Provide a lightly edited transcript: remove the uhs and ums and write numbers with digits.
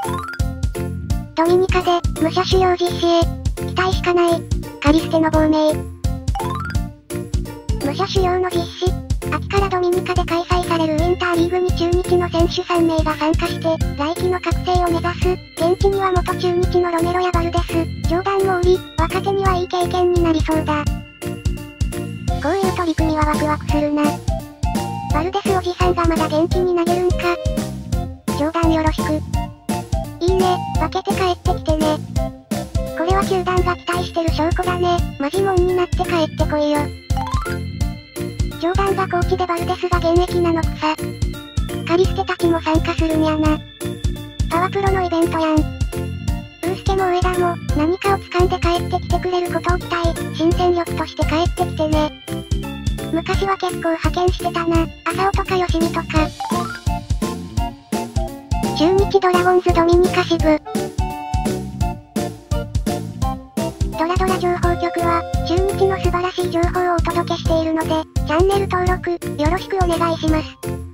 ドミニカで、武者修行実施へ。期待しかない。カリステの亡命。武者修行の実施。秋からドミニカで開催されるウィンターリーグに中日の選手3名が参加して、来季の覚醒を目指す。現地には元中日のロメロやバルデス、ジョーダンもおり、若手にはいい経験になりそうだ。こういう取り組みはワクワクするな。バルデスおじさんがまだ元気に投げるんか。ジョーダンよろしく。いいね、分けて帰ってきてね。これは球団が期待してる証拠だね。マジモンになって帰ってこいよ。ジョーダンがコーチでバルデスが現役なのくさ。カリステたちも参加するにゃな。パワプロのイベントやん。ウースケも上田も、何かを掴んで帰ってきてくれることを期待。新戦力として帰ってきてね。昔は結構派遣してたな。浅尾とか吉見とか。中日ドラゴンズドミニカ支部。ドラドラ情報局は、中日の素晴らしい情報をお届けしているので、チャンネル登録、よろしくお願いします。